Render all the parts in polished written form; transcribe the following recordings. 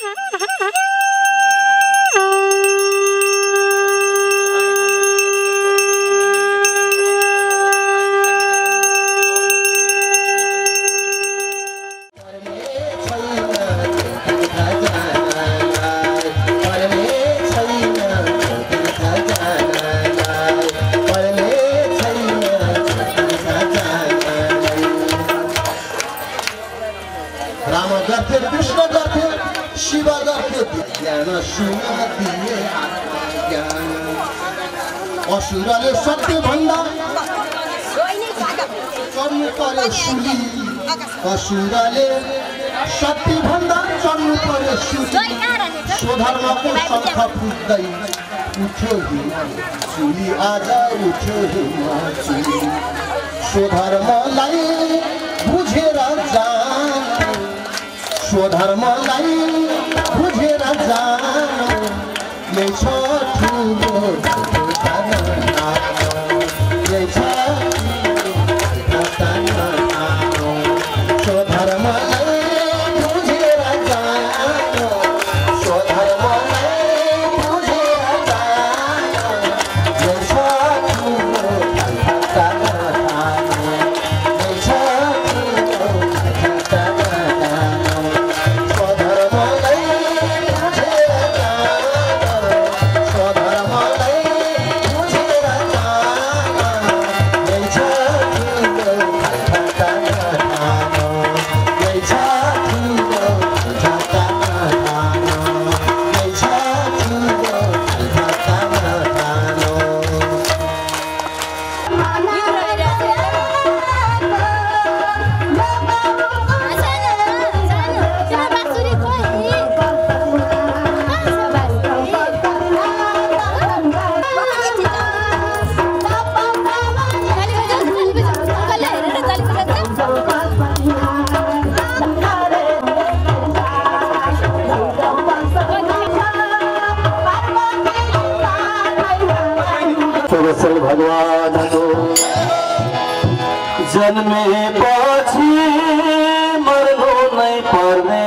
असुरले सत्य भन्दा चढ्नु पर्यो सुली असुरले सत्य भन्दा चढ्नु पर्यो सुली स्वधर्मको शङ्ख फुट्दै उठ्यो हिमाचुली आज उठ्यो हिमाचुली स्वधर्मलाई बुझेर जानु स्वधर्मलाई बुझेर जानु यही छ ठुलो भगवानको जन्मेपछि मर्नु नै पर्ने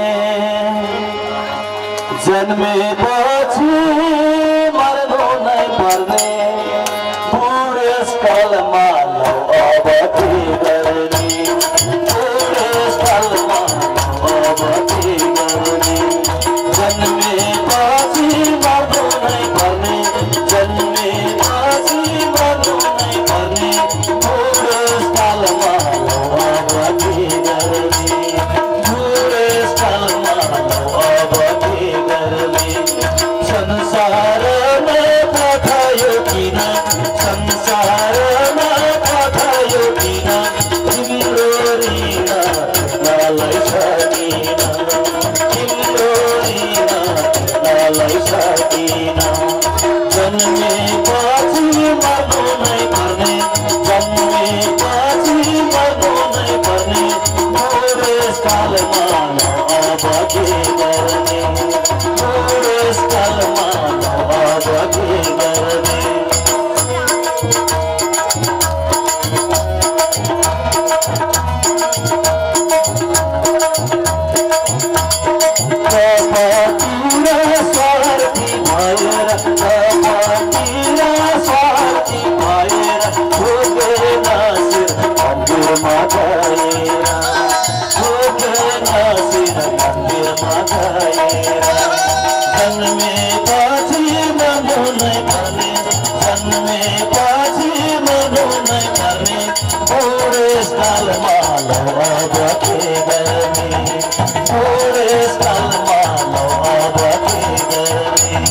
जन्मेपछि मर्नु नै पर्ने बुढेसकालमा अब के गर्ने बुढेसकालमा अब के गर्ने जन्मेपछि मर्नु नै पर्ने जन्मेपछि मर्नु नै पर्ने बुढेसकालमा अब के गर्ने बुढेसकालमा अब के गर्ने संसारमा पठायो किन संसारमा पठायो किन तिम्रो ऋण नलाई सकिन तिम्रो ऋण नलाई सकिन जन्मेपछि मर्नु नै पर्ने जन्मेपछि मर्नु नै पर्ने बुढेसकालमा अब के गर्ने बुढेसकालमा अब के गर्ने जन्मेपछि मर्नु नै पर्ने जन्मेपछि मर्नु नै पर्ने बुढेसकालमा अब के गर्ने बुढेसकालमा अब के गर्ने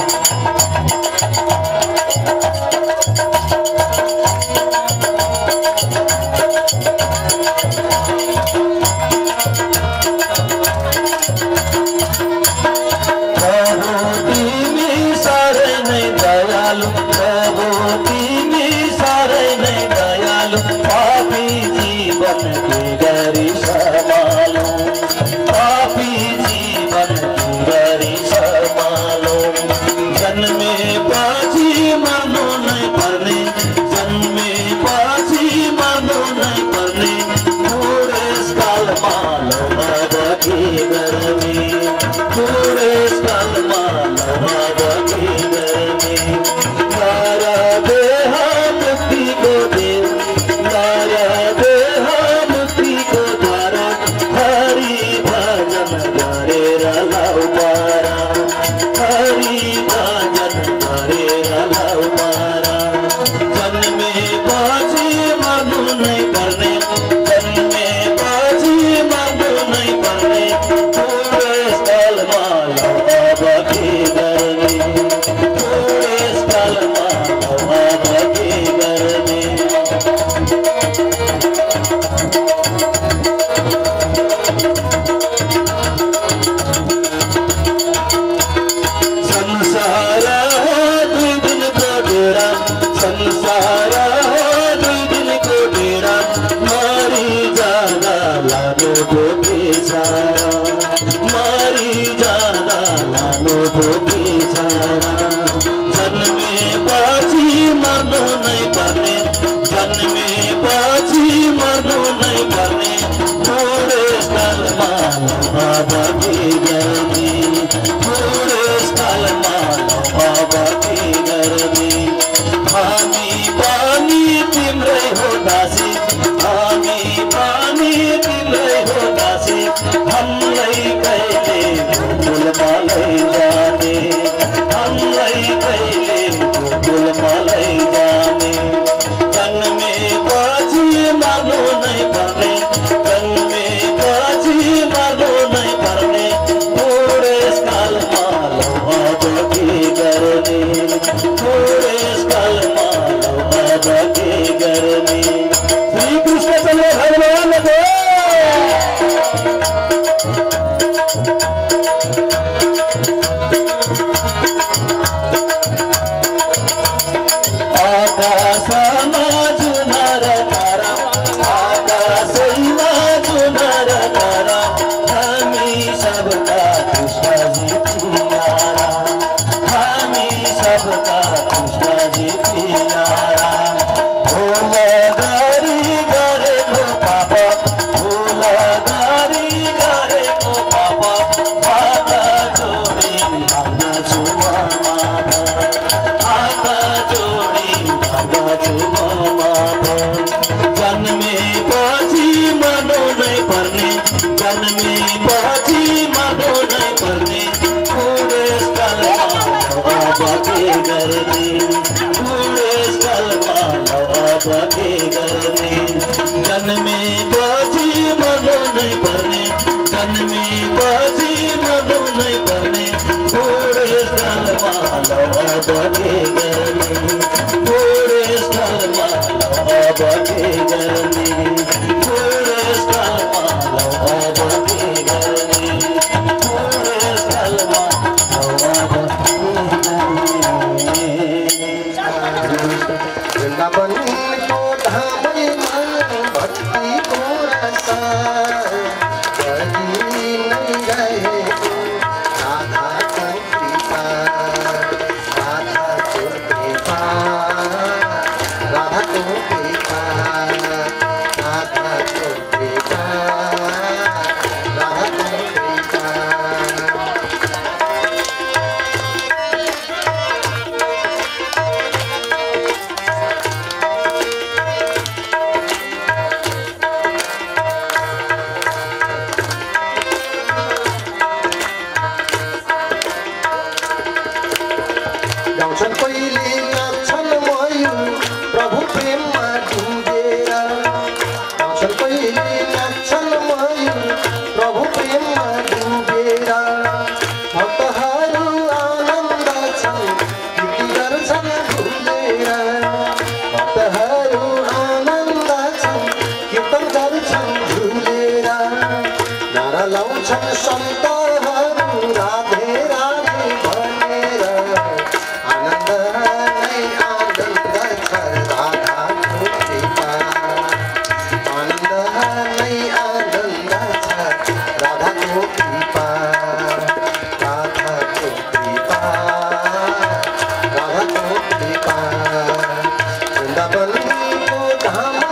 लाउ पारा हरि भजन गरेर लाउ पारा जन्मे पछि मर्नु नै पर्ने जन्मे पछि मर्नु नै पर्ने बुढेसकालमा लौ अब के गर्ने बुढेसकालमा लौ अब के गर्ने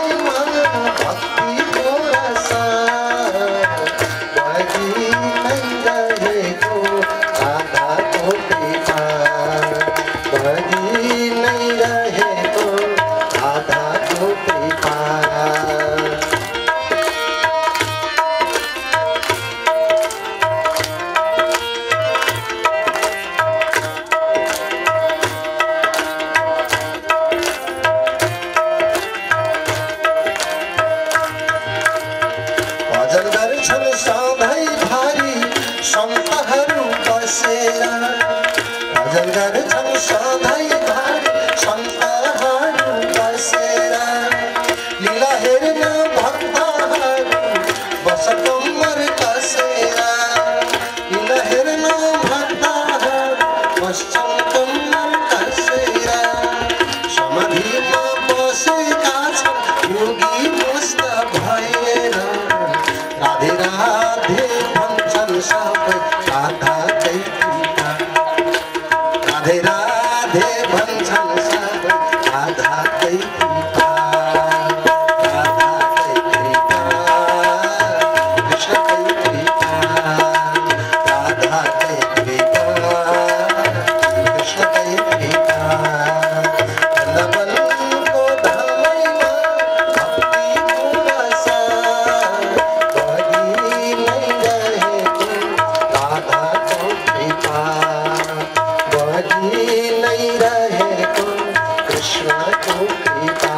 Bhakti Korasa, Bhaji बसेर भजन गर्छन् सधैँभरि सन्तहरू बसेर लीला हेर्न भक्तहरू बस कम्मर कसेर लीला हेर्न भक्तहरू बस्छन् कम्मर कसेर समाधिमा बसेका छन् योगी मस्त भएर राधे राधे भन्छन् सबै राधाकै कृपा राधे राधे भन्छन् सबै राधाकै कृपा राधाकै कृपा कृष्णकै कृपा राधाकै कृपा कृष्णकै कृपा वृन्दावनको धामैमा भक्तिको रसा बगी नै रहेको राधाको कृपा बगी नै रहेको कृष्णको कृपा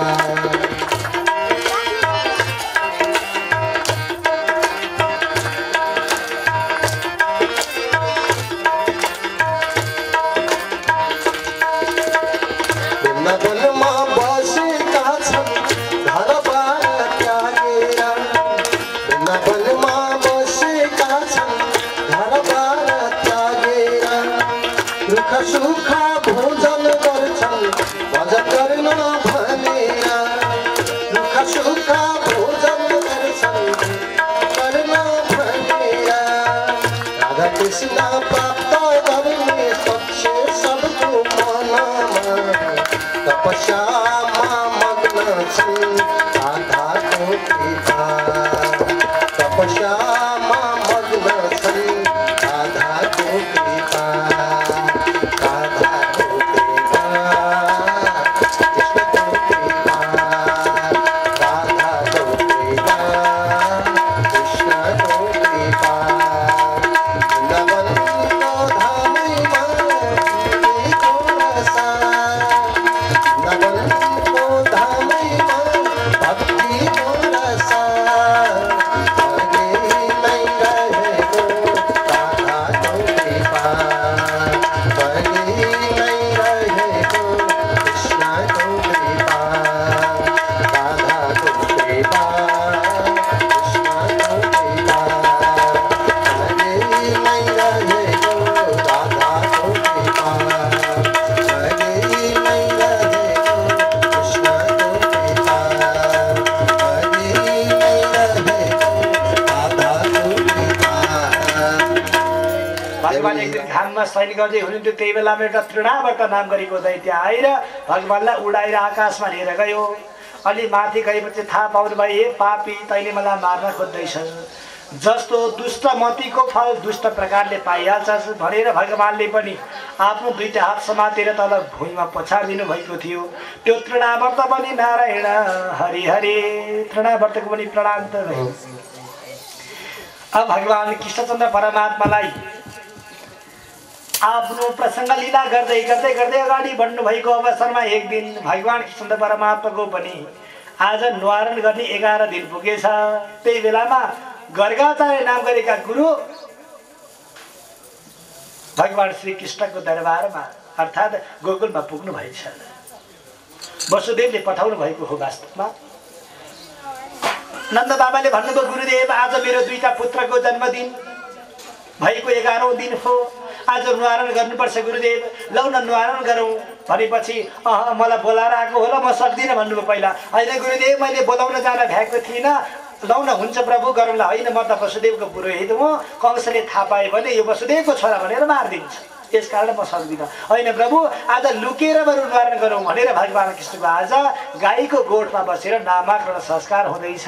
वृन्दावनमा बसेका छन् घरबार त्यागेर वृन्दावनमा बसेका छन् घरबार त्यागेर दुःख सुख भोजन गर्छन् भजन गर्न भनेर दुःख सुख भोजन गर्छन् गर्न भनेर राधा कृष्ण प्राप्त गर्ने सक्ष सबको मनमा तपस्यामा मग्न छन् राधाको कृपा तपस्यामा मग्न छन् राधाको कृपा राधाको कृपा कृष्णको कृपा राधाको कृपा कृष्णको कृपा वृन्दावनको धामैमा भक्तिको रसा वृन्दावनको धामैमा भक्तिको रसा बगी नै रहेको राधाको कृपा बगी नै रहेको कृष्णको कृपा राधाको कृपा कृष्णको कृपा बगी नै रहेको राधाको कृपा बगी नै रहेको कृष्णको कृपा बगी नै रहेको राधाको कृपा भगवान एक दिन घाममा सैन गर्दै हुनुहुन्थ्यो त्यही बेलामा एउटा तृणावर्त नाम गरेको दैत्य आएर भगवानलाई उडाएर आकाशमा लिएर गयो अलि माथि गएपछि थाहा पाउनु भयो हे पापी तैँले मलाई मार्न खोज्दैछ जस्तो दुष्ट मतीको फल दुष्ट प्रकारले पाइहाल्छ भनेर भगवानले पनि आफ्नो दुईटा हात समातेर तल भुइँमा पछाडिदिनु भएको थियो त्यो तृणावर्त पनि नारायण हरि हरे तृणावर्तको पनि प्रणाम त भयो अब भगवान कृष्णचन्द्र परमात्मालाई आफ्नो प्रसङ्ग लीला गर्दै गर्दै गर्दै अगाडि बढ्नु भएको अवसरमा एक दिन भगवान कृष्ण परमात्माको पनि आज निवारण गर्ने 11 दिन पुगेछ त्यही बेलामा गर्गाचार्य नाम गरेका गुरु भगवान श्री कृष्णको दरबारमा अर्थात् गोकुलमा पुग्नु भएछ वसुदेवले पठाउनु भएको हो वास्तवमा नन्द बाबाले भन्नुभयो गुरुदेव आज मेरो दुईटा पुत्रको जन्मदिन भएको 11औं दिन हो आज निवारण गर्नुपर्छ गुरुदेव लौ न निवारण गरौँ भनेपछि मलाई बोलाएर आएको होला म सक्दिनँ भन्नुभयो पहिला होइन गुरुदेव मैले बोलाउन जान भ्याएको थिइनँ लौ न हुन्छ प्रभु गरौँला होइन म त वसुदेवको पुरोहित हो कंसले थाहा पायो भने यो वसुदेवको छोरा भनेर मारिदिन्छ यसकारण म सक्दिनँ होइन प्रभु आज लुकेर बरु निवारण गरौँ भनेर भगवान कृष्णको आज गाईको गोठमा बसेर नामाकरण संस्कार हुँदैछ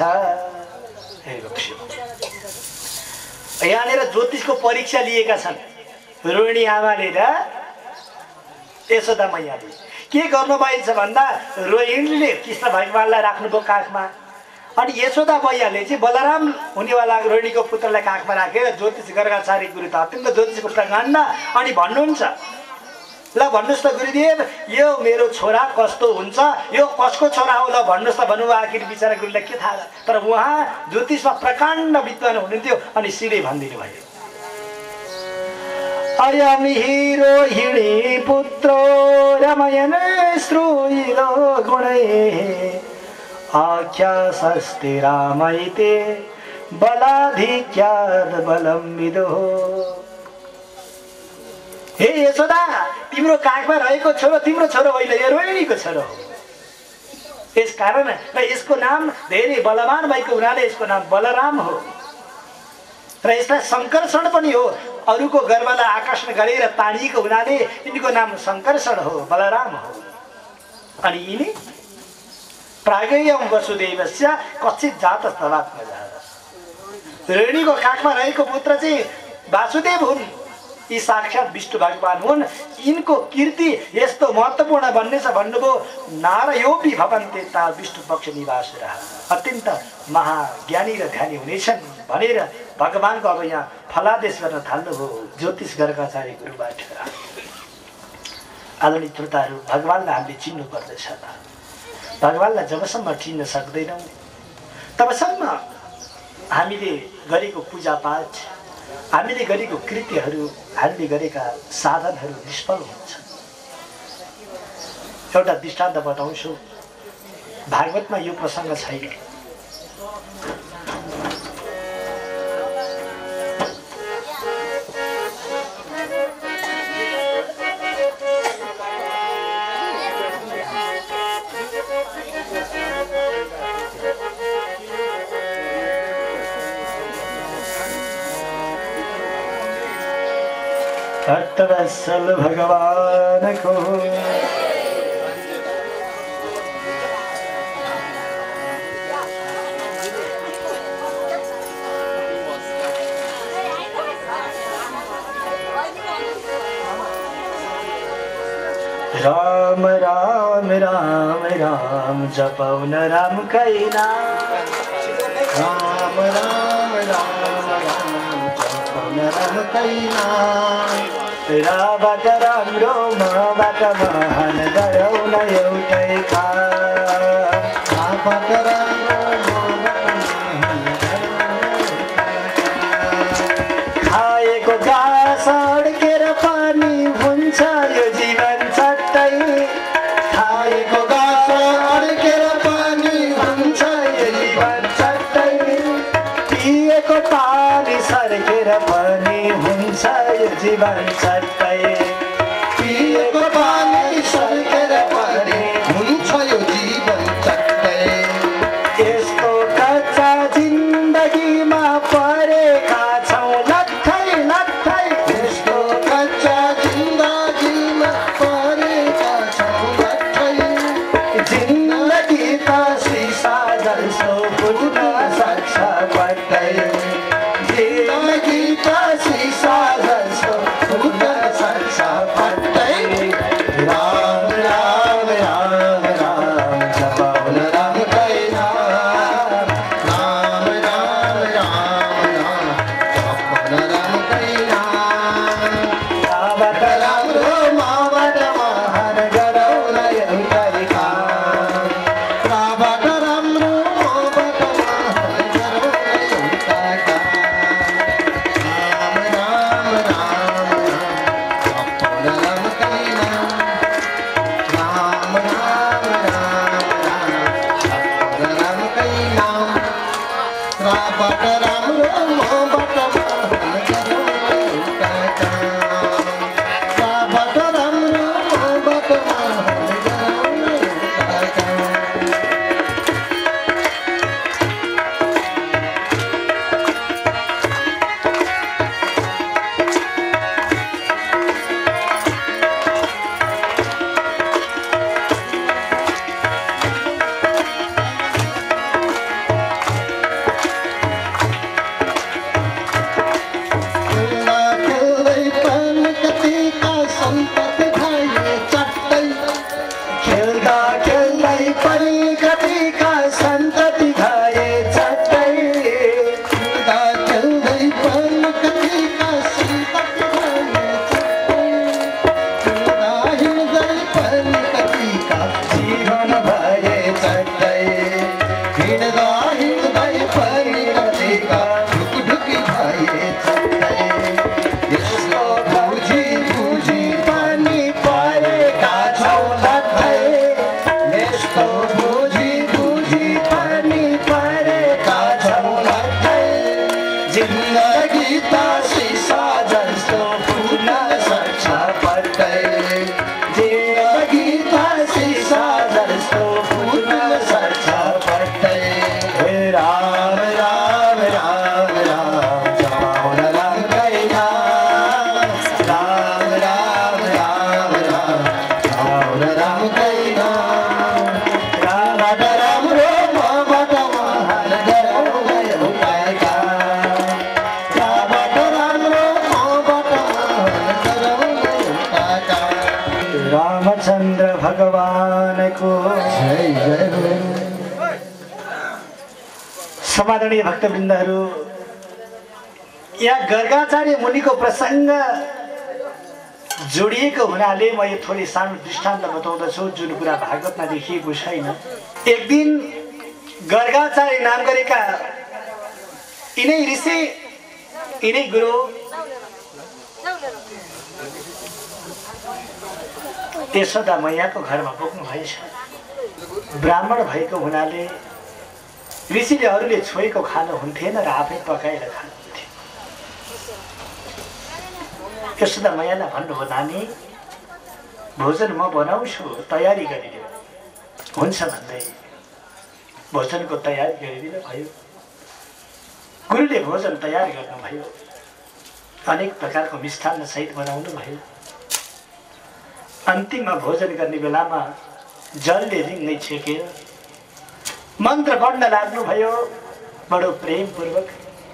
यहाँनिर ज्योतिषको परीक्षा लिएका छन् रोहिणी आमाले र यशोदा मैयाले के गर्नु भएछ भन्दा रोहिणीले कृष्ण भगवानलाई राख्नुभयो काखमा अनि यशोदा मैयाले चाहिँ बलराम हुनेवाला रोहिणीको पुत्रलाई काखमा राखेर ज्योतिष गर्गाचार्य गुरु त अत्यन्त ज्योतिषको प्रकाण्ड अनि भन्नुहुन्छ ल भन्नुस् त गुरुदेव यो मेरो छोरा कस्तो हुन्छ यो कसको छोरा हो ल भन्नुस् त भन्नुभयो आखिर बिचरा गुरुलाई के थाहा तर उहाँ ज्योतिषमा प्रकाण्ड विद्वान हुनुहुन्थ्यो अनि सिधै भनिदिनु भयो अयम हिरोहिणी पुत्रो रमयन श्रूयिलो गुणै आख्या सस्ते रामैते बलाधिक्याद बलम विदो। हे यशोदा, तिम्रो काखमा रहेको छोरो तिम्रो छोरो होइन, यो रोहिणीको छोरो हो। यस कारण र यसको नाम धेरै बलवान भएको हुनाले यसको नाम बलराम हो र यसलाई शङ्कर्षण पनि हो। अरूको गर्वलाई आकर्षण गरेर तानिएको हुनाले यिनको नाम शङ्कर्षण हो, बलराम हो। अनि यिनी प्रागेयम वसुदेवस्य कच्चित जात तवात्मजा। रोहिणीको काखमा रहेको पुत्र चाहिँ वासुदेव हुन्। यी साक्षात विष्णु भगवान हुन्। यिनको कीर्ति यस्तो महत्त्वपूर्ण बन्ने छ भन्नुभयो, नारयोपि भवन्ते ता विष्णु पक्ष निवासरा। अत्यन्त महाज्ञानी र ध्यानी हुनेछन् भनेर भगवानको अब यहाँ फलादेश गर्न थाल्नुभयो ज्योतिष गर्गाचार्य गुरुबाट। आदरणीय श्रोताहरू, भगवानलाई हामीले चिन्नु पर्दछ। भगवानलाई जबसम्म चिन्न सक्दैनौँ तबसम्म हामीले गरेको पूजापाठ, हामीले गरेको कृत्यहरू, हामीले गरेका साधनहरू निष्फल हुन्छन्। एउटा दृष्टान्त बताउँछु। भागवतमा यो प्रसङ्ग छैन। भक्तवत्सल भगवान को राम राम राम राम जपौन राम कैना। राम राम राम राम जपौन राम कैना। राबाट राम्रो मबाट महान गरौ न एउटै राबाट राम्रो खाएको घाँस अड्केर पानी हुन्छ यो जीवन सट्टै। खाएको घाँस अड्केर पानी हुन्छ यो जीवन सट्टै। पिएको पानी सर्केर पनि हुन्छ यो जीवन सट्टै। पिएको पानी सर्केर पनि हुन्छ यो जीवन सट्टै। यस्तो कच्चा जिन्दगीमा परेका छौँ लट्ठै लट्ठै। यस्तो कच्चा जिन्दगीमा परेका छौँ लट्ठै। जिन्दगी त सिसा जस्तो फुट्न सक्छ पट्टै। जिन्दगी त सिसा जस्तो फुट्न सक्छ भगवानको जय जय हो। समादरणीय भक्तवृन्दहरू, यहाँ गर्गाचार्य मुनिको प्रसङ्ग जोडिएको हुनाले म यो थोरै सानो दृष्टान्त बताउँदछु जुन कुरा भागवतमा लेखिएको छैन। एक दिन गर्गाचार्य नाम गरेका यिनै ऋषि यिनै गुरु यशोदा मैयाको घरमा पुग्नु भएछ। ब्राह्मण भएको हुनाले ऋषिले अरूले छोएको खानु हुन्थेन र आफै पकाएर खानुहुन्थ्यो। यशोदा मैयालाई भन्नुभयो, नानी भोजन म बनाउँछु, तयारी गरिदियो। हुन्छ भन्दै भोजनको तयारी गरिदिनु भयो। गुरुले भोजन तयार गर्नुभयो, अनेक प्रकारको मिष्ठान्न सहित बनाउनु भयो। अन्तिममा भोजन गर्ने बेलामा जलले रिङ्गै छेकेर मन्त्र पढ्न लाग्नुभयो बडो प्रेमपूर्वक।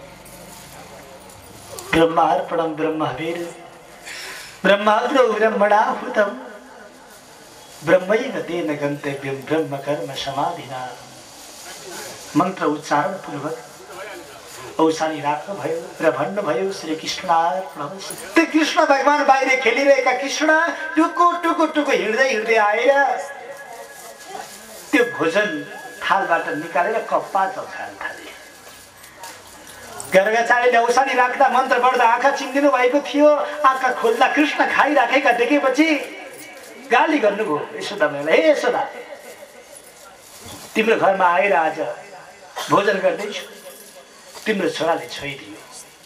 ब्रह्मार्पणं ब्रह्मवीर ब्रह्माग्रो ब्रह्मणाहुतं ब्रह्मैव तेन गन्तव्यं ब्रह्म कर्म समाधिना। मन्त्र उच्चारण पूर्वक औसानी राख्नुभयो र भन्नुभयो, श्री कृष्णार्पणमस्तु। त्यो कृष्ण भगवान बाहिर खेलिरहेका कृष्ण टुकु टुकु टुकु हिँड्दै हिँड्दै आएर त्यो भोजन थालबाट निकालेर कप्पामा खान थाले। गर्गाचार्यले औसानी राख्दा मन्त्र पढ्दा आँखा चिम्दिनु भएको थियो। आँखा खोल्दा कृष्ण खाइराखेका देखेपछि गाली गर्नुभयो यशोदा मैयालाई, हे यशोदा, तिम्रो घरमा आएर आज भोजन गर्दैछु, तिम्रो छोराले छोइदियो।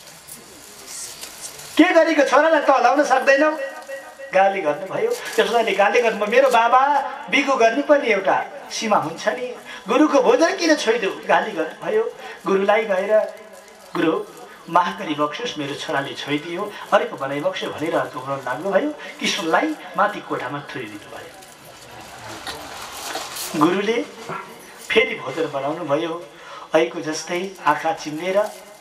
के गरेको छोरालाई त हलाउन सक्दैनौ? गाली गर्नुभयो। यशोदाले गाली गर्नु, मेरो बाबा बिगो गर्ने पनि एउटा सीमा हुन्छ नि, गुरुको भोजन किन छोइदियो? गाली गर्नुभयो। गुरुलाई गएर, गुरु माफ गरी बक्सोस्, मेरो छोराले छोइदियो, अरूको बनाइ बक्स्यो भनेर अर्को बनाउन लाग्नुभयो। कृष्णलाई माथि कोठामा थुनिदिनु भयो। गुरुले फेरि भोजन बनाउनु भयो। ऐको जस्तै आँखा चिम्लेर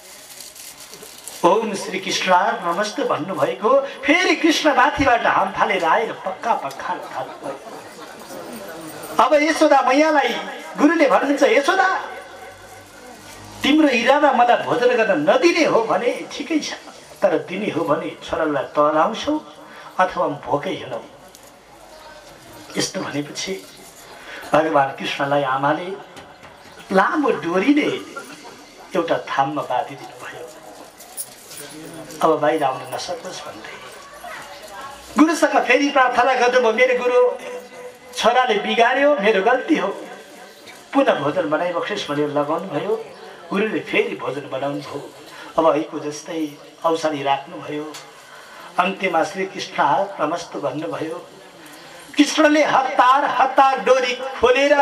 ओम श्री कृष्णार्पणमस्तु भन्नुभएको। फेरि कृष्ण माथिबाट हाम फालेर आएर पक्का पक्का खानुभयो। अब यशोदा मैयालाई गुरुले भन्नुहुन्छ, यशोदा, तिम्रो इरादा मलाई भोजन गर्न नदिने हो भने ठिकै छ, तर दिने हो भने छोरालाई तलाउँछौ अथवा भोकै हिँडौ। यस्तो भनेपछि भगवान कृष्णलाई आमाले लामो डोरीले एउटा थाममा बाँधिदिनु भयो। अब बाहिर आउन नसकोस् भन्दै गुरुसँग फेरि प्रार्थना गर्नुभयो, मेरो गुरु, छोराले बिगार्यो, मेरो गल्ती हो, पुनः भोजन बनाइबक्सोस् भनेर लगाउनु भयो। गुरुले फेरि भोजन बनाउनु भयो। अब ऐको जस्तै औषधि राख्नुभयो। अन्त्यमा श्री कृष्णार्पणमस्तु भन्नुभयो। कृष्णले हतार हतार डोरी खोलेर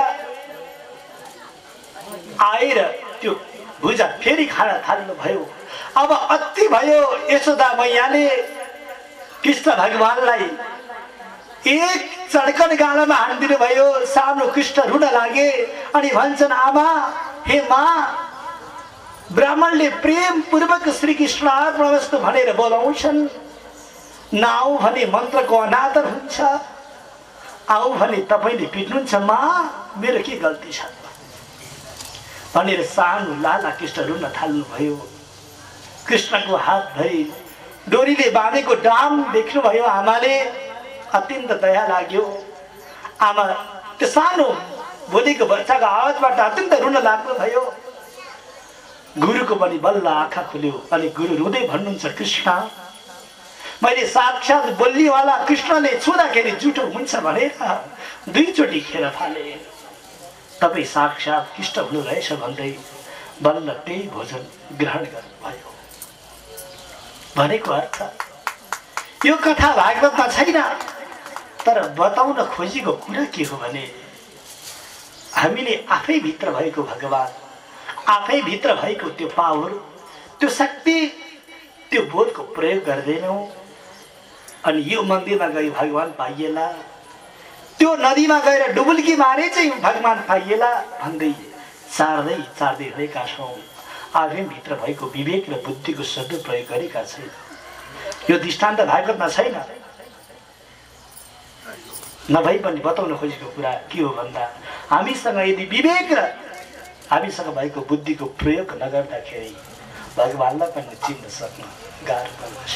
आएर त्यो भुजा फेरि खान थाल्नुभयो। अब अति भयो। यशोदा मैयाले कृष्ण भगवानलाई एक चड्कन गालामा हानिदिनु भयो। सानो कृष्ण रुन लागे अनि भन्छन्, आमा, हे माँ, ब्राह्मणले प्रेम पूर्वक श्री कृष्णार्पणमस्तु भनेर बोलाउँछन्। नआऊ भने मन्त्रको अनादर हुन्छ, आऊ भने तपाईले पिट्नुहुन्छ। माँ, मेरो के गल्ती छ भनेर सानो लाला कृष्ण रुन थाल्नुभयो। कृष्णको हातभरि डोरीले बाँधेको डाम देख्नुभयो आमाले। अत्यन्त दया लाग्यो। आमा त्यो सानो बोलेको बच्चाको आवाजबाट अत्यन्त रुन लाग्नुभयो। गुरुको पनि बल्ल आँखा खुल्यो अनि गुरु रुँदै भन्नुहुन्छ, कृष्ण, मैले साक्षात बोल्नेवाला कृष्णले छुँदाखेरि जुठो हुन्छ भनेर दुईचोटि खेर फाले। तपाईँ साक्षात कृष्ण हुनु रहेछ भन्दै बल्ल त्यही भोजन ग्रहण गर्नुभयो। भनेको अर्थ यो कथा भागवतमा छैन, तर बताउन खोजेको कुरा के हो भने हामीले आफै भित्र भएको भगवान, आफै भित्र भएको त्यो पावर, त्यो शक्ति, त्यो बोधको प्रयोग गर्दैनौँ। अनि यो मन्दिरमा गई भगवान पाइएला, त्यो नदीमा गएर डुबुल्की मारे चाहिँ भगवान पाइएला भन्दै चार्दै हिँडेका छौँ। आफै भित्र भएको विवेक र बुद्धिको सदुपयोग गरेका छैन। यो दृष्टान्त भागवतमा छैन। नभई पनि बताउन खोजेको कुरा के हो भन्दा हामीसँग यदि विवेक र हामीसँग भएको बुद्धिको प्रयोग नगर्दाखेरि भगवानलाई पनि चिन्न सक्नु गाह्रो पर्छ।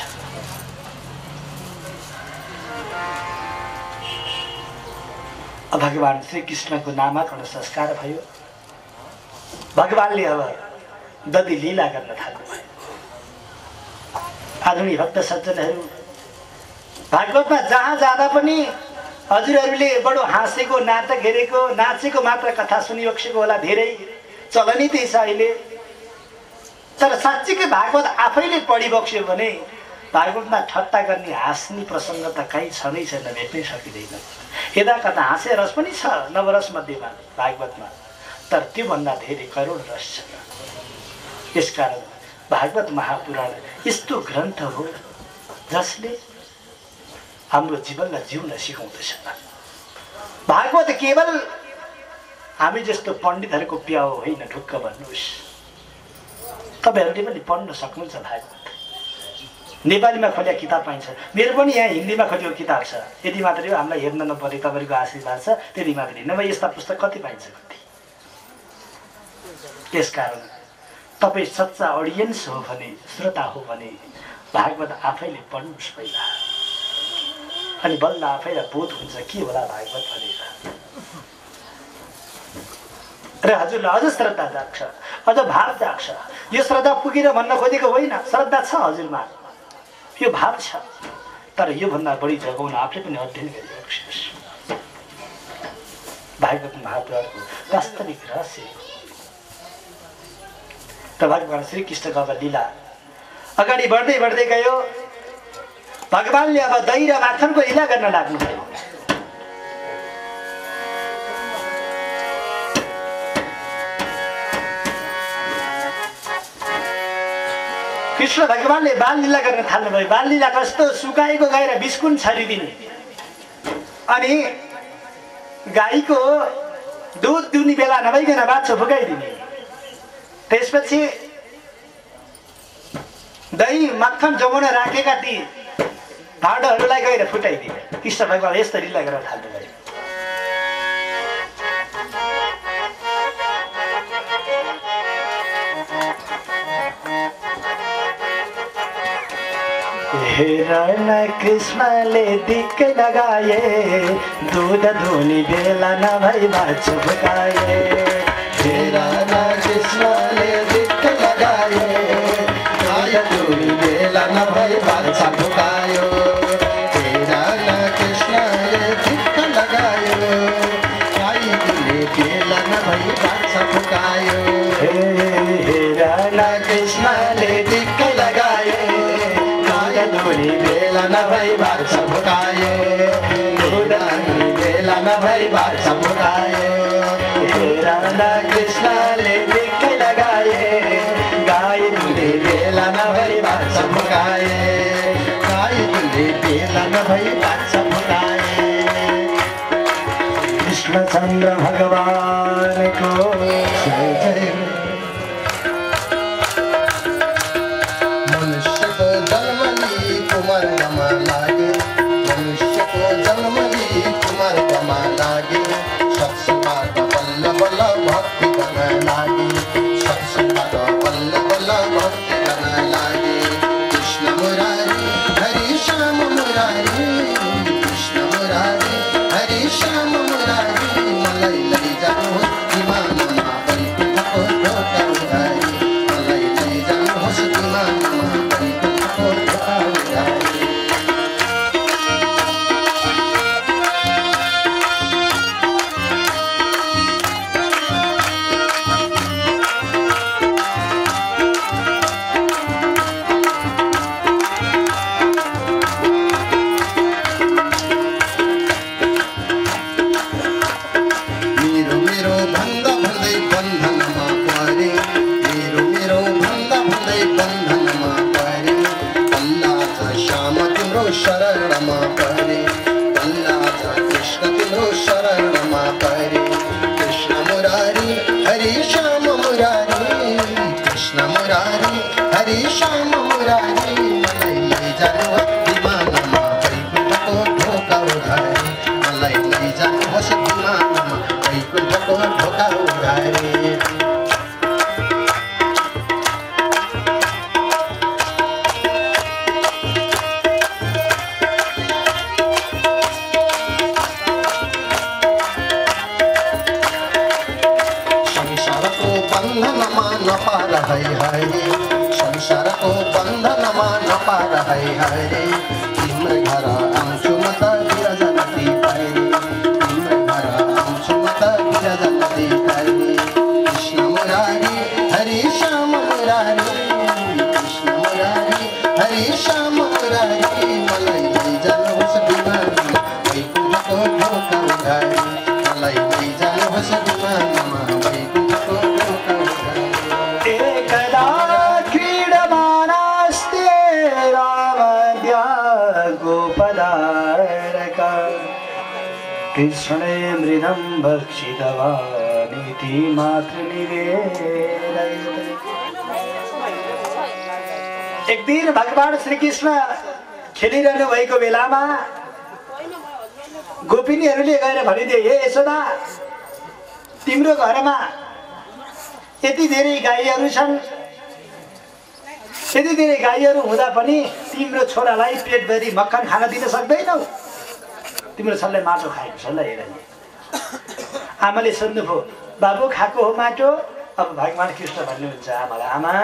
भगवान श्रीकृष्णको नामाकरण संस्कार भयो। भगवानले अब दधी लीला गर्न थाल्नुभयो। आधुनिक भक्त सज्जनहरू भागवतमा जहाँ जाँदा पनि हजुरहरूले बडो हाँसेको, नाटक हेरेको, नाचेको मात्र कथा सुनिबक्सेको होला, धेरै चलनी त्यही छ अहिले। तर साँच्चीकै भागवत आफैले पढिबक्स्यो भने भागवतमा ठट्टा गर्ने, हाँस्ने प्रसङ्ग त कहीँ छँदै छैन, भेट्नै सकिँदैन। यदा कता हाँसे रस पनि छ नवरस मध्येमा भागवतमा, तर त्योभन्दा धेरै करोड रस छ। यसकारण भागवत महापुराण यस्तो ग्रन्थ हो जसले हाम्रो जीवनलाई जिउन सिकाउँदछ। भागवत केवल हामी जस्तो पण्डितहरूको प्याउ होइन, ढुक्क भन्नुहोस्। तपाईँहरूले पनि पढ्न सक्नुहुन्छ। भागवत नेपालीमा खोलेको किताब पाइन्छ, मेरो पनि यहाँ हिन्दीमा खोलेको किताब छ। यति मात्रै हो, हामीलाई हेर्न नपरे तपाईँको आशीर्वाद छ, त्यति मात्रै। नभए यस्ता पुस्तक कति पाइन्छ, कति। त्यसकारण तपाईँ सच्चा अडियन्स हो भने, श्रोता हो भने भागवत आफैले पढ्नुहोस् पहिला, अनि बल्ल आफैलाई बोध हुन्छ के होला भागवत भनेर। र हजुरलाई अझ श्रद्धा जाग्छ, अझ भाव जाग्छ। यो श्रद्धा पुगेर भन्न खोजेको होइन, श्रद्धा छ हजुरमा, यो भाव छ। तर योभन्दा बढी जगाउन आफूले पनि अध्ययन गरिबक्सियोस्। भागवत महापुराणको वास्तविक रहस्य त भगवान श्रीकृष्णको अब लीला अगाडि बढ्दै बढ्दै गयो। भगवानले अब दही र माखनको लीला गर्न लाग्नुभयो। कृष्ण भगवानले बाल लीला गर्न थाल्नुभयो। बाल लीला कस्तो, सुकाएको गाई र बिस्कुट छरिदिने, अनि गाईको दुध दुहुने बेला नभइकन बाछो फुकाइदिने, त्यसपछि दही मक्खन जमाउन राखेका ती भाँडोहरूलाई गएर फुटाइदिने। कृष्ण भगवान यस्तो लीला गर्न थाल्नुभयो। हेरण कृष्णले दिक्कै लगाए, दूध धुनी बेला नभई बाछो फुकाए। हेरण कृष्णले दिक्कै लगाए, दूध धुनी बेला नभई बाछो फुकायो। हेरण कृष्णले दिक्कै लगायो, गाई दुहुने बेला नभई बाछो फुकायो। हेरण कृष्णले दिक्कै लगायो, धुनी बेला नभई बाछो फुकायो। दूध धुनी बेला नभई बाछो फुकायो। हेरण कृष्णले दिक्कै लगाए, गाई दुहुने बेला नभई बाछो फुकाए। गाई दुहुने बेला नभई बाछो फुकाए। कृष्ण चन्द्र भगवानको जय जय। कुमार्गमा लागे, मनुष्यको जन्मली कुमार्गमा लागे। सत्सङ्गबाट बल्ल बल्ल भक्ति गर्न लागे, सत्सङ्गबाट बल्ल बल्ल भक्ति गर्न लागे। कृष्ण मुरारी हरि श्याम मुरारी, बन्धनमा नपार है हरे संसारको बन्धनमा नपार है हरे तिम्रो घर आउँछु म त बिरजनती भैरी तिम्रो घर आउँछु म त बिरजनती भैरी कृष्ण मुरारी हरे श्याम मुरारी कृष्ण मुरारी हरे श्याम मुरारी मलाई लैजानुहोस् विमानमा वैकुण्ठको ढोका उघारी मलाई लैजानुहोस् विमानमा वैकुण्ठको ढोका उघारी एकदा क्रीडमानास्ते रामद्या गोपदारका कृष्णे मृदं भक्षितवानिति मातृनिवेदयते। एक दिन भगवान श्री कृष्ण खेलिरहनु भएको बेलामा गोपिनीहरूले गएर भनिदिए, हे यशोदा, तिम्रो घरमा यति धेरै गाईहरू छन्, यति धेरै गाईहरू हुँदा पनि तिम्रो छोरालाई पेटभरि मक्खन खान दिन सक्दैनौ, तिम्रो छोरालाई माटो खाएको छ ल हेर। आमाले सोध्नुभयो, बाबु खाएको हो माटो? अब भगवान कृष्ण भन्नुहुन्छ आमालाई, आमा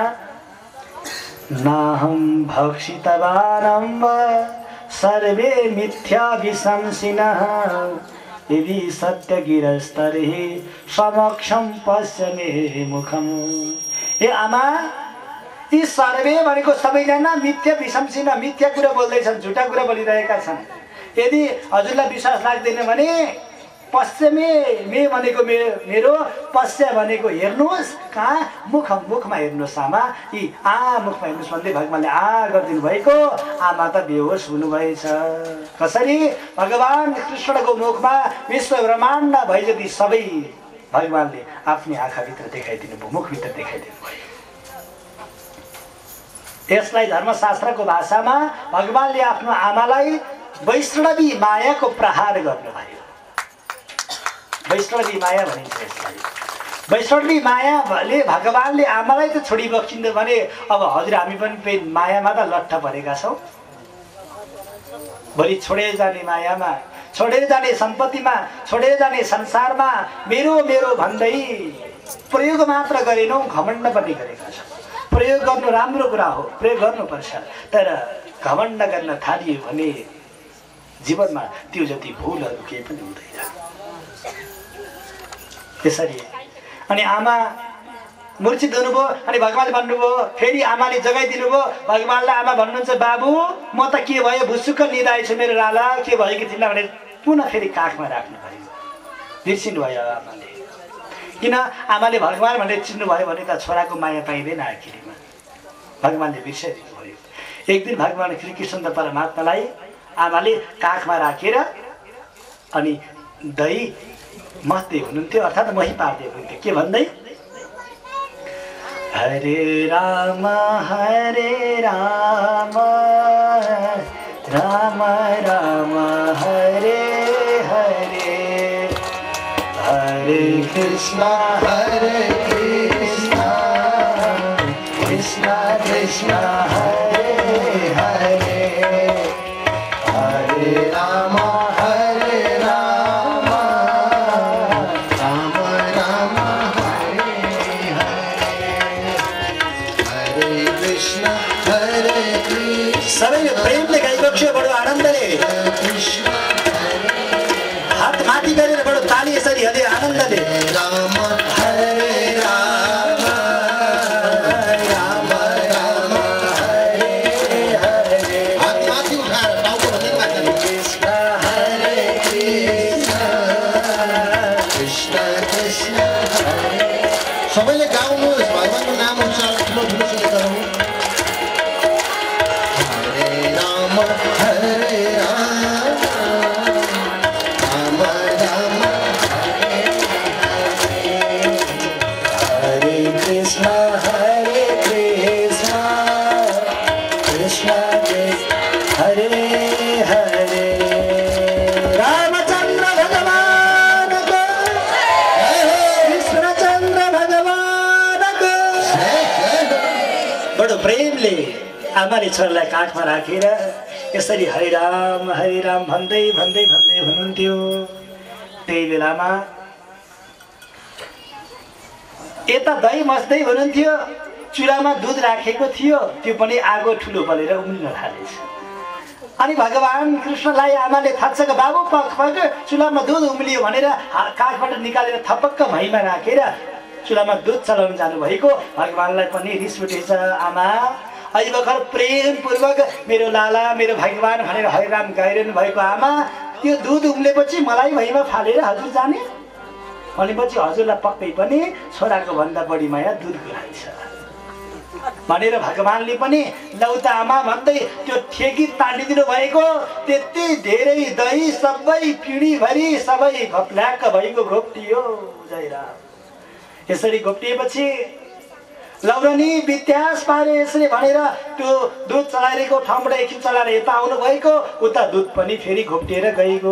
नाहं भक्षितवानम्ब सर्वे मिथ्या विशंसिनः यदि सत्यगिरस्तर्हि समक्षं पश्य मे मुखम्। हे आमा, यी सर्वे भनेको सबैजना मिथ्या विशंसिन, मिथ्या कुरा बोल्दैछन्, झुटा कुरा बोलिरहेका छन्। यदि हजुरलाई विश्वास लाग्दैन भने पश्चिमे मे भनेको मेरो, पश्च भनेको हेर्नुहोस्, कहाँ मुखमा हेर्नुहोस् आमा, यी मुखमा हेर्नुहोस् भन्दै भगवानले गरिदिनु भएको। आमा त बेहोस हुनुभएछ। कसरी? भगवान कृष्णको मुखमा विश्व ब्रह्माण्ड भए जति सबै भगवानले आफ्नै आँखाभित्र देखाइदिनु भयो, मुखभित्र देखाइदिनु भयो। यसलाई धर्मशास्त्रको भाषामा भगवानले आफ्नो आमालाई वैष्णवी मायाको प्रहार गर्नुभयो। वैष्णवी माया भनिन्छ यसलाई। वैष्णवी मायाले भगवानले आमालाई त छोडी बक्सिन्थ्यो भने अब हजुर हामी पनि मायामा त लट्ठ परेका छौँ। भोलि छोडेर जाने मायामा, छोडेर जाने सम्पत्तिमा, छोडेर जाने संसारमा मेरो मेरो भन्दै प्रयोग मात्र गरेनौँ, घमण्ड पनि गरेका छौँ। प्रयोग गर्नु राम्रो कुरा हो, प्रयोग गर्नुपर्छ, तर घमण्ड गर्न थालियो भने जीवनमा त्यो जति भुलहरू केही पनि हुँदैन। त्यसरी अनि आमा मूर्छित हुनुभयो। अनि भगवानले भन्नुभयो, फेरि आमाले जगाइदिनु भयो। भगवानलाई आमा भन्नुहुन्छ, बाबु म त के भयो, भुसुक्क निदाएछु मेरो राला, के भयो कि तिमीलाई भनेर पुनः फेरि काखमा राख्नु भयो। बिर्सिनु भयो आमाले। किन? आमाले भगवान भनेर चिन्नुभयो भने त छोराको माया पाइँदैन आखिरीमा। भगवानले बिर्साइदिनु भयो। एक दिन भगवान श्री कृष्ण परमात्मालाई आमाले काखमा राखेर अनि दही मस्दै हुनुहुन्थ्यो, अर्थात् मही पार्दै हुनुहुन्थ्यो। के भन्दै? हरे राम राम राम हरे हरे हरे कृष्ण कृष्ण कृष्ण हरे हरे हरे राम सबैले प्रेमले गाइबक्स्यो, बडो आनन्दले हात माथि गरेर बडो ताली यसरी हले आनन्दले राम हरे राम राम राम हरे हरे हात माथि उठाएर टाउको भन्दै माथि कृष्ण हरे कृष्ण कृष्ण कृष्ण हरे। सबैले गाउनुहोस्, भगवानको नाम उच्चारण ठुलो ठुलोसँग गरौँ। हरे राम राम राम हरे कृष्ण कृष्ण हरे हरे। रामचंद्र भगवान को, कृष्णचंद्र भगवान को। बडो प्रेमले आमाले छोरालाई काखमा राखेर यसरी हरे राम भन्दै भन्दै भन्दै हुनुहुन्थ्यो। त्यही बेलामा यता दही मस्दै हुनुहुन्थ्यो, चुलामा दुध राखेको थियो, त्यो पनि आगो ठुलो बलेर उम्लिन थालेछ। अनि भगवान कृष्णलाई आमाले थच्चक बाबु पक चुलामा दुध उम्लियो भनेर काखबाट निकालेर थपक्क भैँमा राखेर चुलामा दुध चलाउन जानुभएको भगवानलाई पनि रिस उठेछ। आमा अहिले भर्खर प्रेमपूर्वक मेरो लाला मेरो भगवान भनेर हरिराम गाइरहनु भएको आमा, त्यो दुध उम्लेपछि मलाई भैँमा फालेर हजुर जाने भनेपछि हजुरलाई पक्कै पनि छोराको भन्दा बढी माया दुधको रहेछ भनेर भगवानले पनि लौ त आमा भन्दै त्यो ठेकी तानिदिनु भएको। त्यति धेरै दही सबै पिँढीभरि सबै घप्ल्याक्क भएको घोप्टियो। जयराम। यसरी घोप्टिएपछि लौरनी वित्यास पारे यसरी भनेर त्यो दुध चलाइरहेको ठाउँबाट एकछिन चलाएर यता आउनु भएको, उता दुध पनि फेरि घोप्टिएर गएको।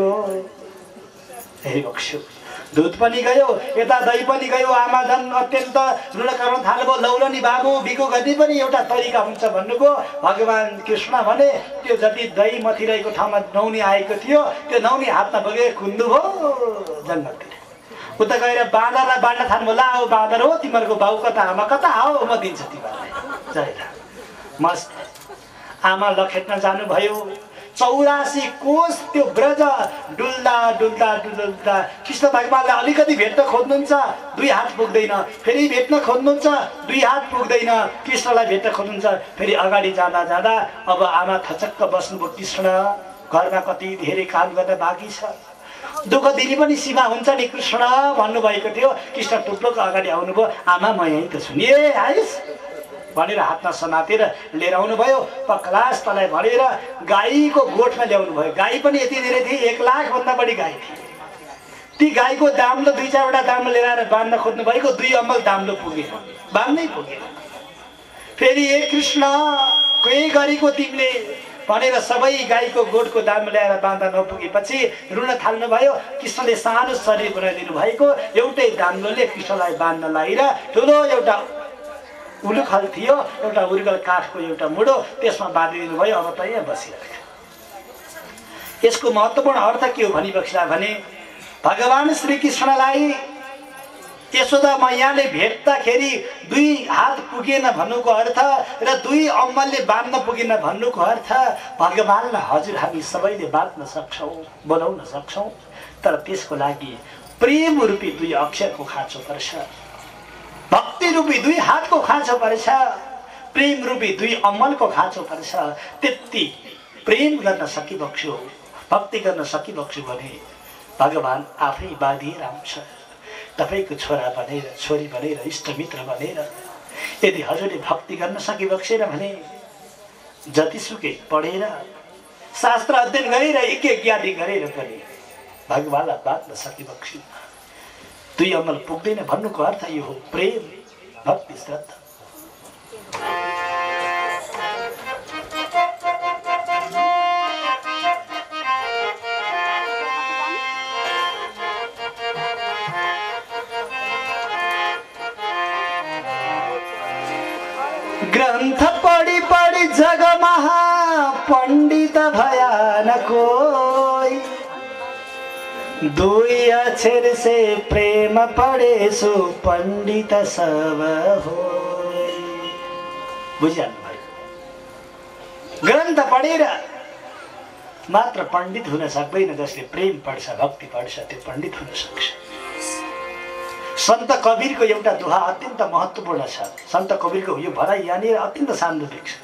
हे बक्स्यो, दुध पनि गयो, यता दही पनि गयो। आमा झन् अत्यन्त ऋण गर्न थाल्नुभयो। लौरनी बाबु बिको गर्ने पनि एउटा तरिका हुन्छ भन्नुभयो। भगवान कृष्ण भने त्यो जति दही मथिरहेको ठाउँमा नौनी आएको थियो त्यो नौनी हातमा बगेर खुन्नुभयो जन्मतिर। उता गएर बाँदरलाई बाँड्न थाल्नुभयो। ला हो बाँदर हो, तिमीहरूको बाउ कता आमा कता, आओ म दिन्छु तिमीहरूलाई। जय राम। मस्त आमा लखेट्न जानुभयो। 84 कोष त्यो ब्रज डुल्दा डुल्दा डुल्दा कृष्ण भगवानले अलिकति भेट्न खोज्नुहुन्छ, 2 हात पुग्दैन। फेरि भेट्न खोज्नुहुन्छ, 2 हात पुग्दैन। कृष्णलाई भेट्न खोज्नुहुन्छ। फेरि अगाडि जाँदा जाँदा अब आमा थचक्क बस्नुभयो। कृष्ण घरमा कति धेरै काम गर्न बाँकी छ, दुःख दिने पनि सीमा हुन्छ नि कृष्ण भन्नुभएको थियो। कृष्ण टुप्लोको अगाडि आउनुभयो। आमा म यहीँ त छु नि, आइस भनेर हातमा समातेर लिएर आउनुभयो। पक्लास तलाई भनेर गाईको गोठमा ल्याउनु भयो। गाई पनि यति धेरै थिए, 1 लाखभन्दा बढी गाई थिए। ती गाईको दाम्लो 2-4वटा दाम्लो लिएर आएर बाँध्न खोज्नु भएको, 2 अम्बल दाम्लो पुगेन, बाँध्नै पुगेन। फेरि ए कृष्ण के गरेको तिमीले भनेर सबै गाईको गोठको दाम्लो ल्याएर बाँध्न नपुगेपछि रुन थाल्नुभयो। कृष्णले सानो शरीर बनाइदिनु भएको एउटै दाम्लोले कृष्णलाई बाँध्न लाएर ठुलो एउटा उलुखल थियो, एउटा उर्गल काठको एउटा मुडो, त्यसमा बाँधिदिनु भयो। अब त यहाँ बसिरहेको। यसको महत्त्वपूर्ण अर्थ के हो भनिबक्सला भने भगवान श्री कृष्णलाई यशोदा मैयाले भेट्दाखेरि 2 हात पुगेन भन्नुको अर्थ र 2 अम्बलले बाँध्न पुगेन भन्नुको अर्थ भगवानलाई हजुर हामी सबैले बाँध्न सक्छौँ, बनाउन सक्छौँ, तर त्यसको लागि प्रेम रूपी 2 अक्षरको खाँचो पर्छ, भक्ति रूपी 2 हातको खाँचो पर्छ, प्रेम रूपी 2 अमलको खाँचो पर्छ। त्यति प्रेम गर्न सकिबक्छु, भक्ति गर्न सकिबक्छु भने भगवान आफै बाँधिएर आउँछ। तपाईको छोरा बनेर, छोरी बनेर, इष्टमित्र बनेर यदि हजुरले भक्ति गर्न सकिबक्सेन भने जतिसुकै पढेर शास्त्र अध्ययन गरेर यज्ञ ज्ञाति गरेर पनि भगवानलाई बाँध्न सकिबक्छु 2 अमल पुग्दैन भन्नुको अर्थ यो हो प्रेम, भक्ति, श्रद्धा। ग्रंथ पढ़ी पढ़ी जग महा पंडित भयान कोई, 2 अक्षर से प्रेम पढ़े सो पंडित सब होई। बुझिहाल्नु भयो? ग्रन्थ पढेर मात्र पण्डित हुन सक्दैन। जसले प्रेम पढ्छ, भक्ति पढ्छ, त्यो पण्डित हुन सक्छ। संत कबीरको एउटा दोहा अत्यन्त महत्त्वपूर्ण छ। संत कबीरको यो भनाइ यहाँनिर अत्यन्त सान्दर्भिक छ।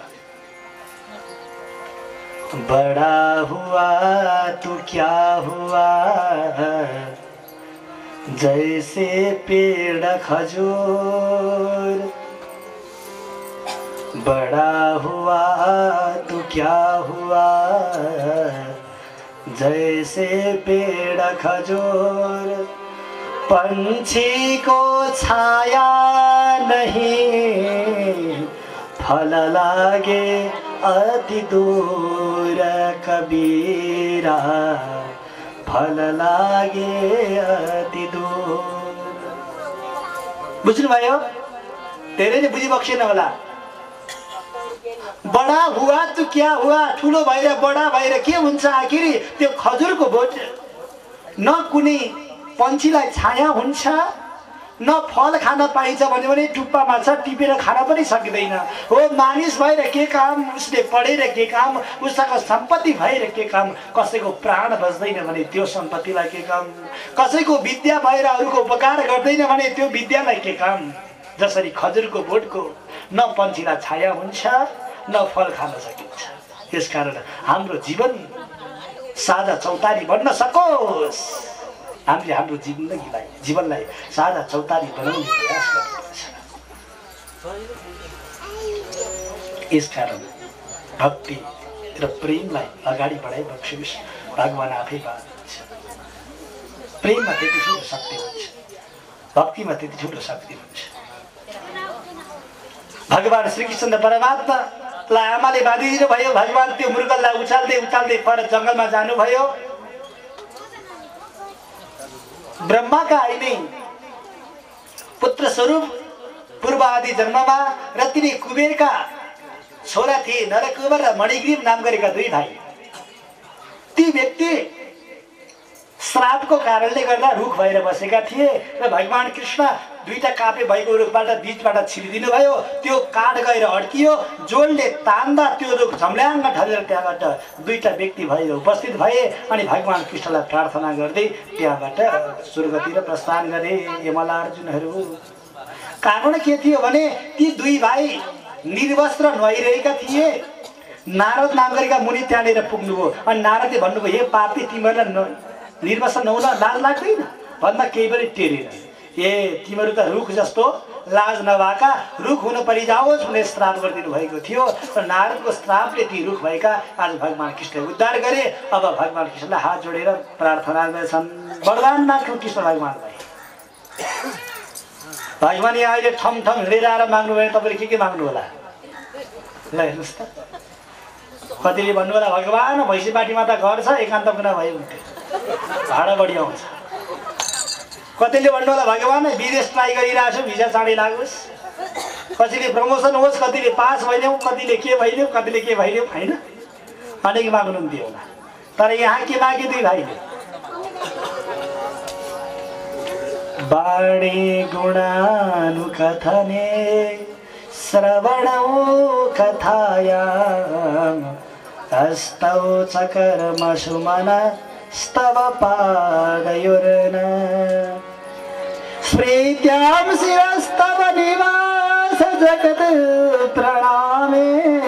बड़ा हुआ तो क्या हुआ, जैसे पेड़ खजूर। बड़ा हुआ तो क्या हुआ, जैसे पेड़ खजूर। पंछी को छाया नहीं, फल लागे अति दूर। कबीरा फल लागे अति दूर। बुझ्नुभयो? धेरैले बुझिबक्सेन होला। बडा हुआ तो क्या हुआ, ठुलो भएर बडा भएर के हुन्छ आखिर? त्यो खजुरको बोट न कुनै पंछीलाई छाया हुन्छ न फल खान पाइन्छ भने टुप्पामा छ टिपेर खान पनि सकिँदैन हो। मानिस भएर के काम, उसले पढेर के काम, उसको सम्पत्ति भएर के काम, कसैको प्राण बच्दैन भने त्यो सम्पत्तिलाई के काम, कसैको विद्या भएर अरूको उपकार गर्दैन भने त्यो विद्यालाई के काम। जसरी खजुरको बोटको न पन्छीलाई छाया हुन्छ न फल खान सकिन्छ। यसकारण हाम्रो जीवन साझा चौतारी बन्न सकोस्, हामीले हाम्रो जीवनलाई साझा चौतारी बनाउने प्रयास गर्नुपर्छ। यसकारण भक्ति र प्रेमलाई अगाडि बढाइबक्सोस्, भगवान आफै बाँध्नुहुन्छ। प्रेममा त्यति ठुलो शक्ति हुन्छ, भक्तिमा त्यति ठुलो शक्ति हुन्छ। भगवान श्रीकृष्ण परमात्मालाई आमाले बाँधिदिनु भयो। भगवान त्यो मृगलाई उचाल्दै उचाल्दै पर जङ्गलमा जानुभयो। ब्रह्माका आइनै पुत्र स्वरूप पूर्व आदि जन्ममा र तिनी कुबेरका छोरा थिए नरकुबर र मणिग्रीव नाम गरेका दुई भाइ। ती व्यक्ति श्रापको कारणले गर्दा रुख भएर बसेका थिए र भगवान कृष्ण दुईटा कापे भएको रुखबाट बीचबाट छिरिदिनु भयो। त्यो काठ गएर अड्कियो, जोडले तान्दा त्यो रुख झम्ल्याङ्ग ढलेर त्यहाँबाट दुईटा व्यक्ति भएर उपस्थित भए अनि भगवान कृष्णलाई प्रार्थना गर्दै त्यहाँबाट स्वर्गतिर प्रस्थान गरे यमलार्जुनहरू। कारण के थियो भने ती दुई भाइ निर्वस्त्र नुहाइरहेका थिए। नारद नाम गरेका मुनि त्यहाँनिर पुग्नुभयो अनि नारदले भन्नुभयो, हे पापी, तिमीहरूलाई निर्वस्त्र नहुन लाज लाग्दैन भन्दा केही पनि टेरेन। ए तिमीहरू त रुख जस्तो लाज नभएका रुख हुन परिजाओस् भनेर श्राप गरिदिनु भएको थियो र नारदको श्रापले ती रुख भएका आज भगवान कृष्णले उद्धार गरे। अब भगवान कृष्णलाई हात जोडेर प्रार्थना गर्छन्, वरदान माग्छौँ कृष्ण भगवानलाई। भगवान यहाँ अहिले ठम ठम हिँडेर आएर माग्नु भयो, तपाईँले के माग्नु होला? ल हेर्नुहोस् त, कतिले भन्नु होला भगवान भैँसीपाटीमा त घर छ, एकान्त कुना भयो हुन्थ्यो, भाडा बढी आउँछ। कतिले भन्नु होला भगवान विदेश ट्राई गरिरहेको छु, भिजा चाँडै लागोस्। कसैले प्रमोसन होस्, कतिले पास भइदेऊ, कतिले के भइदेऊ, कतिले के भइदेऊ, होइन अनेक माग्नुहुन्थ्यो होला। तर यहाँ के मागे दुई भाइले? बाणी गुणानुकथने श्रवणौ कथायाम् हस्तौ च कर्मसु मनस्तव पादयोर्न स्मृत्यां शिरस्तव निवास जगत् प्रणामे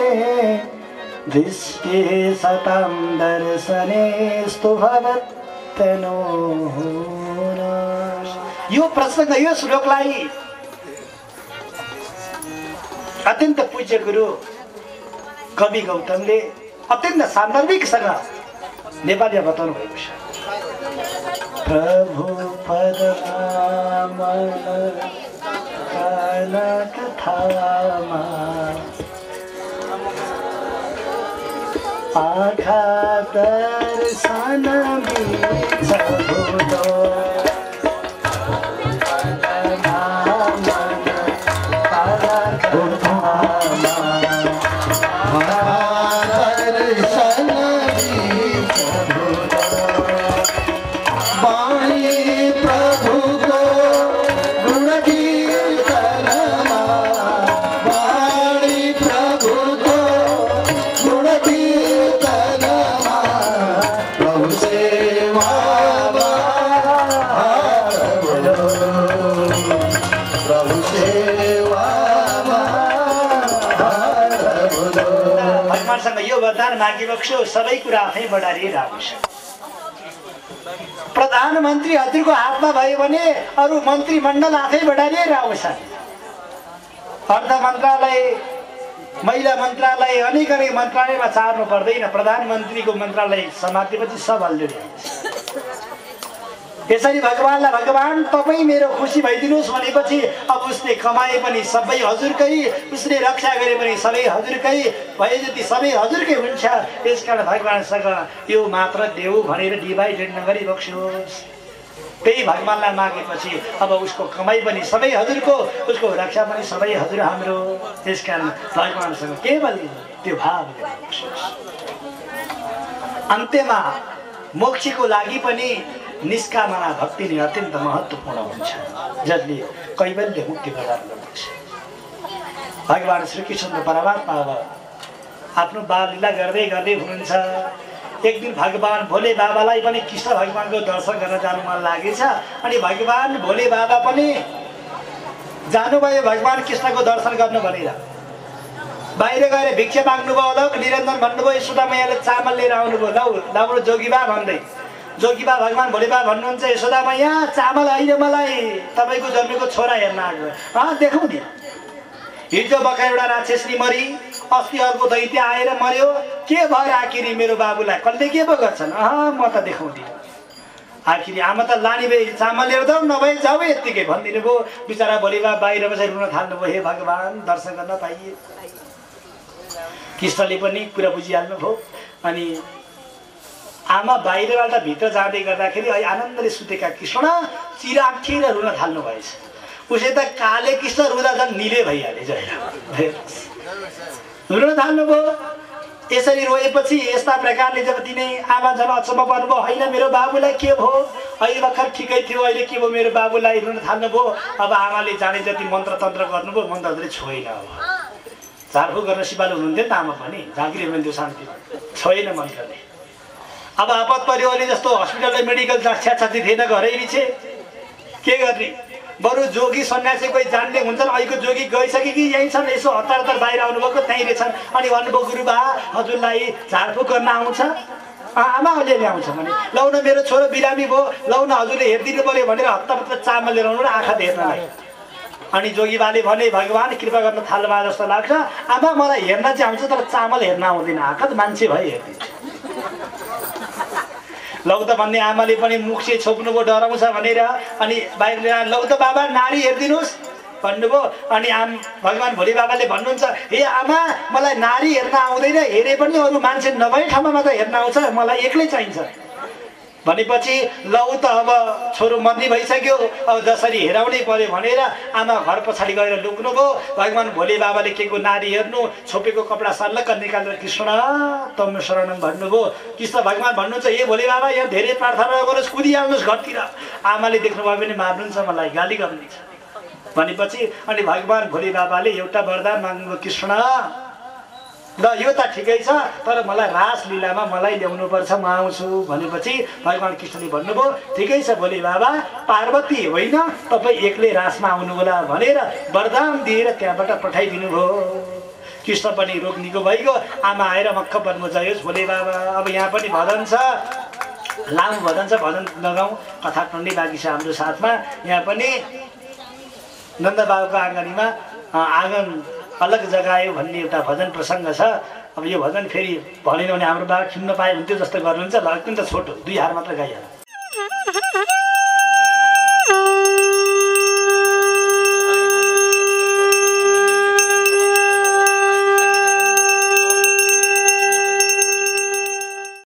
दृष्टे सतां दर्शनेस्तु भवत्तनो। यो प्रसंग, यो श्लोकलाई अत्यन्त पूज्य गुरु कवि गौतमले अत्यन्त सान्दर्भिकसँग नेपालीमा बताउनु भएको छ। प्रभु पदमा कथामा आँखा दर्शन यो वरदान मागिबक्सो सबै कुरा आफै बढारिएर आउँछ। प्रधानमन्त्री हजुरको हातमा भयो भने अरू मन्त्रीमण्डल आफै बढारिएर आउँछ। अर्थ मन्त्रालय, महिला मन्त्रालय, अनेक अनेक मन्त्रालयमा चार्नु पर्दैन। प्रधानमन्त्रीको मन्त्रालय समातेपछि सब अलरेडी आउँछ। यसरी भगवानलाई भगवान तपाईँ मेरो खुसी भइदिनुहोस् भनेपछि अब उसले कमाए पनि सबै हजुरकै, उसले रक्षा गरे पनि सबै हजुरकै, भए जति सबै हजुरकै हुन्छ। यसकारण भगवानसँग यो मात्र देऊ भनेर डिभाइडेड नगरी बक्सियोस्। त्यही भगवानलाई मागेपछि अब उसको कमाई पनि सबै हजुरको, उसको रक्षा पनि सबै हजुर हाम्रो। त्यसकारण भगवानसँग केवल त्यो भाव बक्सियोस्। अन्त्यमा मोक्षको लागि पनि निष्कामना भक्ति नै अत्यन्त महत्त्वपूर्ण हुन्छ, जसले कैवल्य मुक्ति प्रदान गर्दछ। भगवान् श्रीकृष्ण परमात्मा अब आफ्नो बाल लीला गर्दै गर्दै हुनुहुन्छ। एक दिन भगवान् भोले बाबालाई पनि कृष्ण भगवानको दर्शन गर्न जानु मन लागेछ अनि भगवान् भोले बाबा पनि जानुभयो भगवान् कृष्णको दर्शन गर्नु भनेर। बाहिर गएर भिक्षा माग्नुभयो होला, निरञ्जन भन्नुभयो, यशोदामैयाले चामल लिएर आउनुभयो। लौ जोगीबा भन्दै जोगीबा भगवान् भोले बाबा भन्नुहुन्छ, यशोदामैया चामल होइन, मलाई तपाईँको जन्मेको छोरा हेर्न आएको। देखौँ नि, हिजो भर्खर एउटा राक्षसनी मरी, अस्ति अर्को दैत्य आएर मर्यो, के भएर आखिरी मेरो बाबुलाई कसले के पो गर्छन्? म त देखाउँदिनँ। आखिरी आमा त लाने भए चामल लिएर जाऊ, नभए जाऊ यत्तिकै भनिदिनु भयो। बिचरा भोलि बाबा बाहिर बसेर रुन थाल्नुभयो, हे भगवान् दर्शन गर्न पाइए। कृष्णले पनि कुरा बुझिहाल्नु भयो अनि आमा बाहिरबाट भित्र जाँदै गर्दाखेरि अहिले आनन्दले सुतेका कृष्ण चिराखेर रुन थाल्नु भएछ। उसै त काले कृष्ण रुँदा झन् निले भइहाले, रुन थाल्नुभयो। यसरी रोएपछि यस्ता प्रकारले जब तिनै आमा झन् अचम्म पर्नुभयो, होइन मेरो बाबुलाई के भयो, अहिले भर्खर ठिकै थियो, अहिले के भयो मेरो बाबुलाई, रुन थाल्नुभयो। अब आमाले जाने जति मन्त्र तन्त्र गर्नुभयो, मन्त्रले छोएन। अब झारफुक गर्न सिपालु हुनुहुन्थ्यो नि त आमा पनि, झाँक्री हुनुहुन्थ्यो शान्ति, छोएन मन्त्रले। अब आपत पर्यो अहिले जस्तो हस्पिटल र मेडिकल छ्याछाती थिएन, घरै पछि के गर्ने? बरु जोगी सन्यासी कोही जान्ने हुन्छन्, अहिलेको जोगी गइसके कि यहीँ छन्, यसो हतार हतार बाहिर आउनुभएको त्यहीँ रहेछन्। अनि भन्नुभयो, गुरुबा हजुरलाई झारफुक गर्न आउँछ? आमा अलिअलि आउँछ भने, लौ न मेरो छोरो बिरामी भयो, लौ न हजुरले हेरिदिनु पऱ्यो भनेर हत्तापत्त चामल लिएर आउनु र आँखा हेर्नलाई। अनि जोगीबाले भने, भगवान् कृपा गर्न थाल्नुभयो जस्तो लाग्छ, आमा मलाई हेर्न चाहिँ आउँछ तर चामल हेर्न आउँदैन, आँखा त मान्छे भए हेरिदिन्छ। लौ त भन्ने आमाले पनि मुख चाहिँ छोप्नुभयो डराउँछ भनेर। अनि बाहिर लौ त बाबा नारी हेरिदिनुहोस् भन्नुभयो। अनि भगवान् भोले बाबाले भन्नुहुन्छ, हे आमा मलाई नारी हेर्न आउँदैन, हेरे पनि अरू मान्छे नभए ठाउँमा मात्र हेर्न आउँछ, मलाई एक्लै चाहिन्छ भनेपछि लौ त अब छोरो मर्नी भइसक्यो, अब जसरी हेराउनै पर्यो भनेर आमा घर पछाडि गएर लुक्नुभयो। भगवान् भोले बाबाले के को नारी हेर्नु, छोपेको कपडा सल्लक्क निकालेर कृष्ण तम शरणम भन्नुभयो। कृष्ण भगवान् भन्नुहुन्छ, हे भोले बाबा यहाँ धेरै प्रार्थना गर्नुहोस्, कुदिहाल्नुहोस् घरतिर। आमाले देख्नुभयो भने मार्नुहुन्छ, मलाई गाली गर्नुहुन्छ भनेपछि अनि भगवान् भोले बाबाले एउटा वरदान माग्नुभयो, कृष्ण ल यो त ठिकै छ, तर मलाई रासलीलामा मलाई ल्याउनुपर्छ, म आउँछु भनेपछि भगवान् कृष्णले भन्नुभयो, ठिकै छ भोले बाबा, पार्वती होइन तपाईँ एक्लै रासमा आउनु होला भनेर वरदान दिएर त्यहाँबाट पठाइदिनु भयो। कृष्ण पनि रोग निको भइगयो। आमा आएर मक्ख बन्नु जायोस् भोले बाबा। अब यहाँ पनि भजन छ, लामो भजन छ, भजन लगाउँ, कथा टन्डी बाँकी छ हाम्रो साथमा। यहाँ पनि नन्द बाबुको आँगनीमा आँगन अलग जगायो भन्ने एउटा भजन प्रसङ्ग छ। अब यो भजन फेरि भनेन भने हाम्रो बाबा खिम्न पाए हुन्थ्यो जस्तो गर्नुहुन्छ। ल अत्यन्त छोटो, 2 हार मात्र गाइहाल्नु।